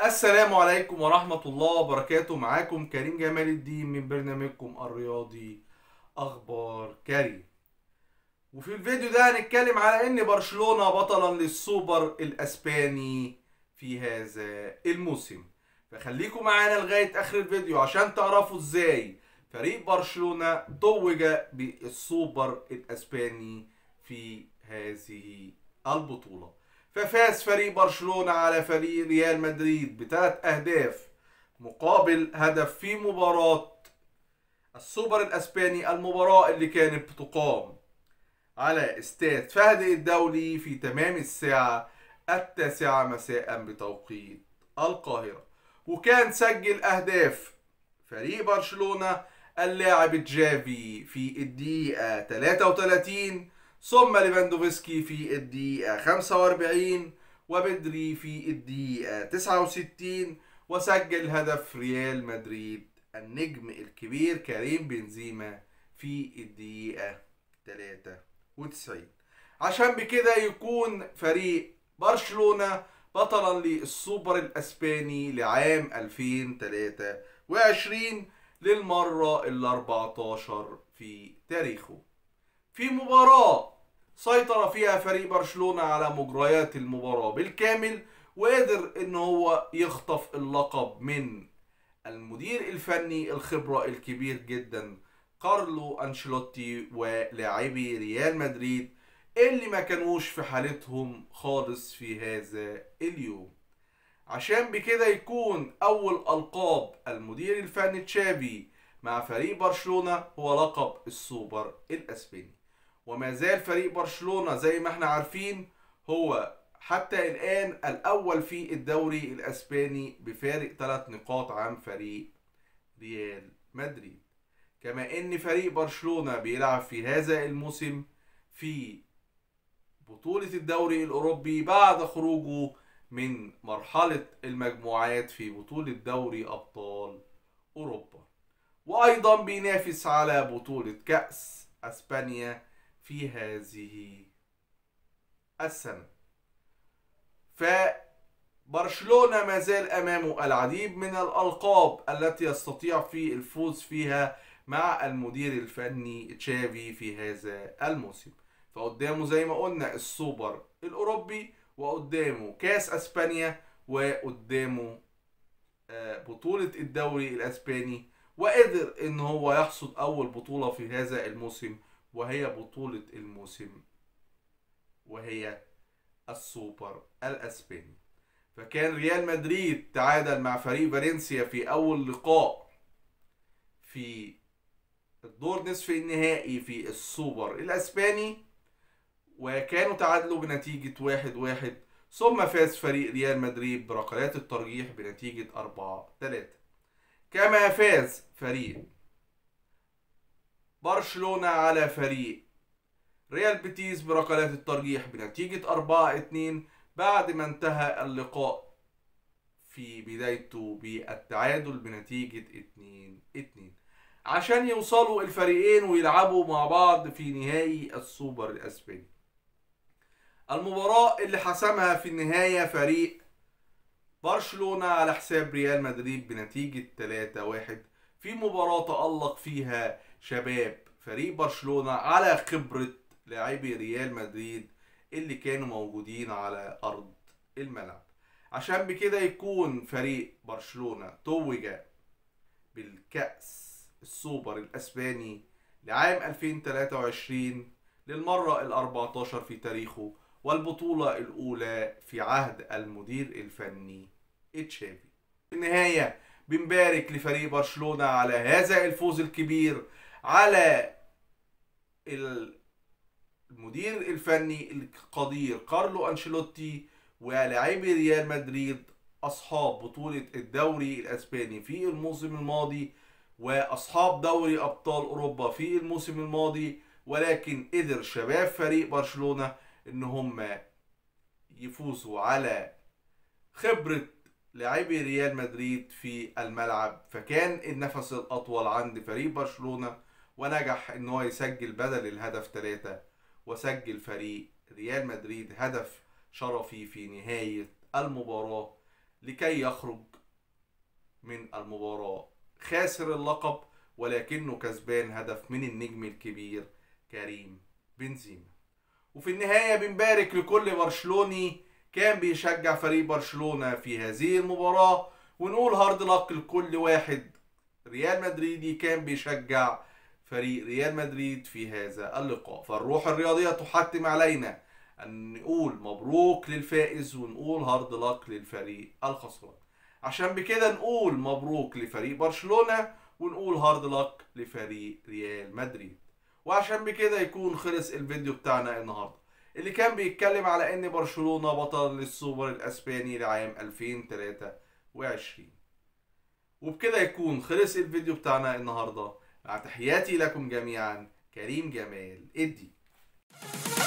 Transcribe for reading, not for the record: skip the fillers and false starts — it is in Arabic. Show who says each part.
Speaker 1: السلام عليكم ورحمة الله وبركاته. معاكم كريم جمال الدين من برنامجكم الرياضي أخبار كريم. وفي الفيديو ده هنتكلم على إن برشلونة بطلا للسوبر الأسباني في هذا الموسم. فخليكم معانا لغاية آخر الفيديو عشان تعرفوا إزاي فريق برشلونة توج بالسوبر الأسباني في هذه البطولة. ففاز فريق برشلونة على فريق ريال مدريد بثلاث أهداف مقابل هدف في مباراة السوبر الأسباني، المباراة اللي كانت بتقام على استاد فهد الدولي في تمام الساعة 9 مساء بتوقيت القاهرة. وكان سجل أهداف فريق برشلونة اللاعب جافي في الدقيقة 33، ثم ليفاندوفسكي في الدقيقة 45، وبدري في الدقيقة 69، وسجل هدف ريال مدريد النجم الكبير كريم بنزيما في الدقيقة 93. عشان بكده يكون فريق برشلونة بطلا للسوبر الاسباني لعام 2023 للمرة ال 14 في تاريخه، في مباراة سيطر فيها فريق برشلونة على مجريات المباراة بالكامل، وقدر ان هو يخطف اللقب من المدير الفني الخبرة الكبير جدا كارلو أنشيلوتي ولاعبي ريال مدريد اللي ما كانوش في حالتهم خالص في هذا اليوم. عشان بكده يكون أول ألقاب المدير الفني تشافي مع فريق برشلونة هو لقب السوبر الأسباني. وما زال فريق برشلونة زي ما احنا عارفين هو حتى الآن الأول في الدوري الأسباني بفارق 3 نقاط عن فريق ريال مدريد. كما ان فريق برشلونة بيلعب في هذا الموسم في بطولة الدوري الأوروبي بعد خروجه من مرحلة المجموعات في بطولة دوري أبطال أوروبا، وأيضا بينافس على بطولة كأس أسبانيا في هذه السنة. فبرشلونة ما زال أمامه العديد من الألقاب التي يستطيع في الفوز فيها مع المدير الفني تشافي في هذا الموسم. فقدامه زي ما قلنا السوبر الأوروبي، وقدامه كاس أسبانيا، وقدامه بطولة الدوري الأسباني، وقدر إن هو يحصد أول بطولة في هذا الموسم وهي بطولة الموسم وهي السوبر الأسباني. فكان ريال مدريد تعادل مع فريق فالنسيا في أول لقاء في الدور نصف النهائي في السوبر الأسباني، وكانوا تعادلوا بنتيجة 1-1، ثم فاز فريق ريال مدريد بركلات الترجيح بنتيجة 4-3. كما فاز فريق برشلونة على فريق ريال بيتيس بركلات الترجيح بنتيجة 4-2 بعد ما انتهى اللقاء في بدايته بالتعادل بنتيجة 2-2، عشان يوصلوا الفريقين ويلعبوا مع بعض في نهائي السوبر الأسباني. المباراة اللي حسمها في النهاية فريق برشلونة على حساب ريال مدريد بنتيجة 3-1، في مباراة تألق فيها شباب فريق برشلونة على خبرة لاعبي ريال مدريد اللي كانوا موجودين على أرض الملعب. عشان بكده يكون فريق برشلونة توج بالكأس السوبر الأسباني لعام 2023 للمرة ال14 في تاريخه، والبطولة الأولى في عهد المدير الفني تشافي. في النهاية بنبارك لفريق برشلونة على هذا الفوز الكبير على المدير الفني القدير كارلو أنشيلوتي ولاعبي ريال مدريد أصحاب بطولة الدوري الأسباني في الموسم الماضي وأصحاب دوري أبطال أوروبا في الموسم الماضي. ولكن قدر شباب فريق برشلونة إن هم يفوزوا على خبرة لاعبي ريال مدريد في الملعب، فكان النفس الأطول عند فريق برشلونة ونجح إن هو يسجل بدل الهدف 3، وسجل فريق ريال مدريد هدف شرفي في نهاية المباراة لكي يخرج من المباراة خاسر اللقب، ولكنه كسبان هدف من النجم الكبير كريم بنزيما. وفي النهاية بنبارك لكل برشلوني كان بيشجع فريق برشلونة في هذه المباراة، ونقول هارد لك لكل واحد ريال مدريدي كان بيشجع فريق ريال مدريد في هذا اللقاء. فالروح الرياضية تحتم علينا أن نقول مبروك للفائز ونقول هارد لك للفريق الخسران، عشان بكده نقول مبروك لفريق برشلونة ونقول هارد لك لفريق ريال مدريد. وعشان بكده يكون خلص الفيديو بتاعنا النهارده اللي كان بيتكلم على ان برشلونة بطل للسوبر الاسباني لعام 2023. وبكده يكون خلص الفيديو بتاعنا النهارده. مع تحياتي لكم جميعا، كريم جمال الدين.